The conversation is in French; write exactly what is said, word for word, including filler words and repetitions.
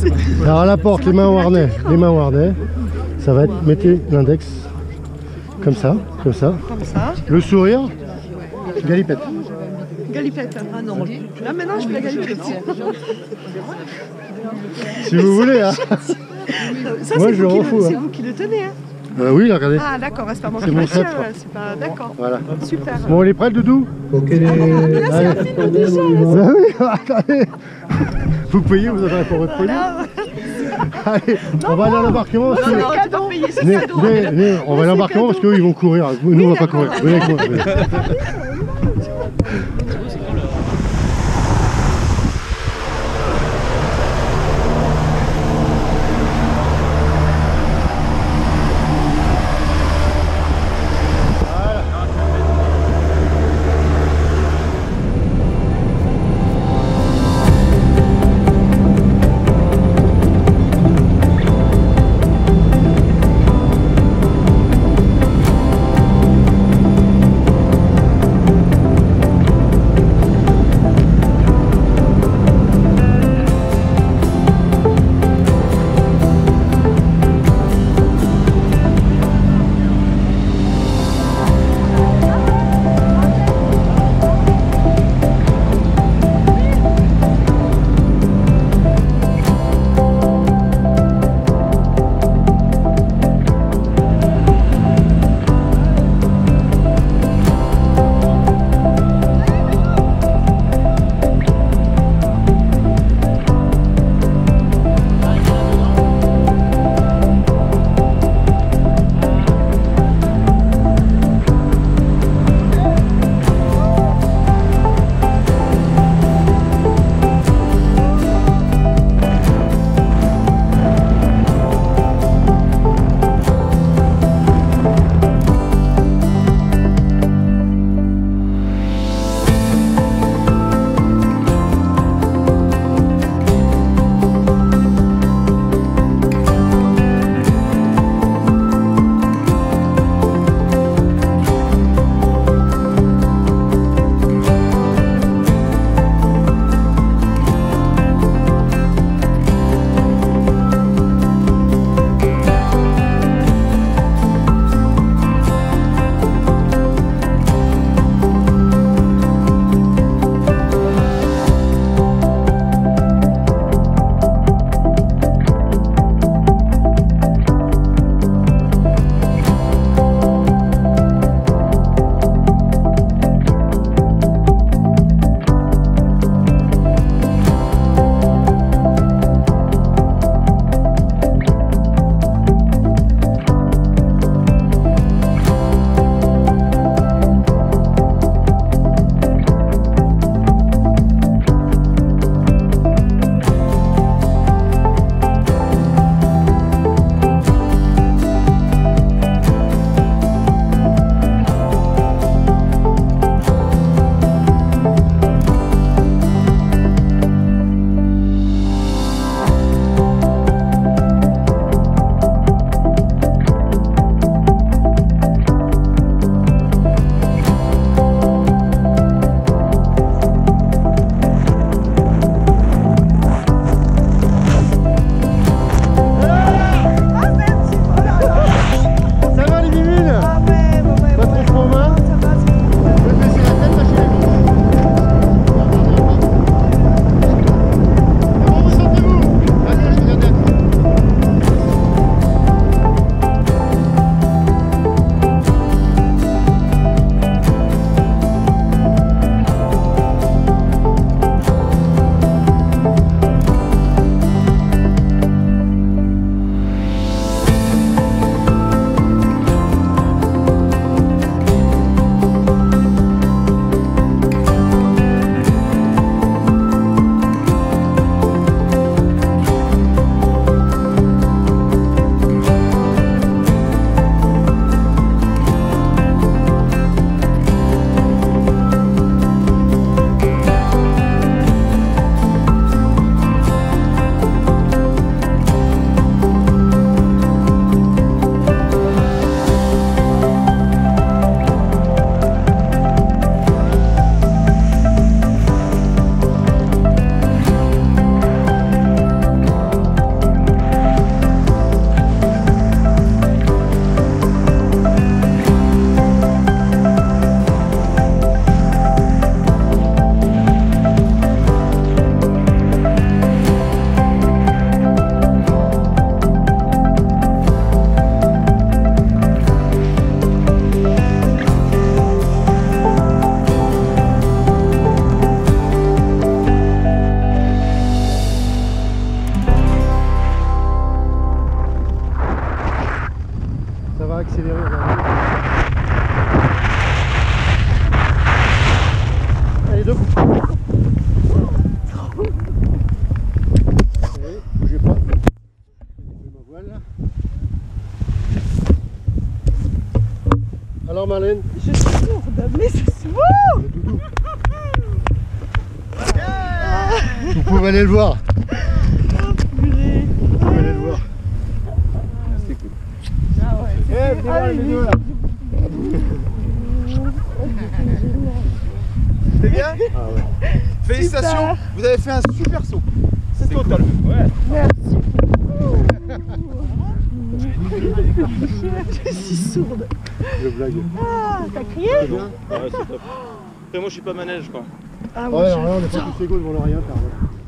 Alors à la porte, les mains au harnais, les mains au harnais. Ça va être, mettez l'index comme ça, comme ça. Comme ça. Le sourire, galipette. Galipette. Ah non, là maintenant je fais la galipette. Si vous voulez, hein. Ça, moi je m'en fous. C'est hein. vous qui le tenez, hein. Euh, oui, regardez. Ah d'accord, c'est pas moi C'est qui mon le tiens, sceptre. c'est pas... D'accord. Voilà. Super. Bon, il est prêt le doudou? Ok, les... Là c'est un film déjà. Ah oui, attendez. Vous payez, vous avez pour votre produit. Voilà. Allez, on va aller à l'embarquement. Non, parce que- non, tu dois payer, c'est Venez, cadeau. venez, venez, on va à l'embarquement parce qu'eux ils vont courir. Nous on va pas courir. Venez avec moi. venez. Marlène? Je suis sourde, mais c'est sourde. Le doudou. Vous pouvez aller le voir. Purée. Vous pouvez aller le voir. C'est cool. Ah ouais. Eh, venez voir les vidéos là. C'était bien? Ah ouais. Félicitations, Super. vous avez fait un super saut. C'est total. Ouais. Merci. Je suis sourde. Je blague. Ah, t'as crié? C'est bien? Ouais, c'est top. Après, moi, je suis pas manège, quoi. Ah Ouais, alors là, on n'est pas tous égaux devant le rien.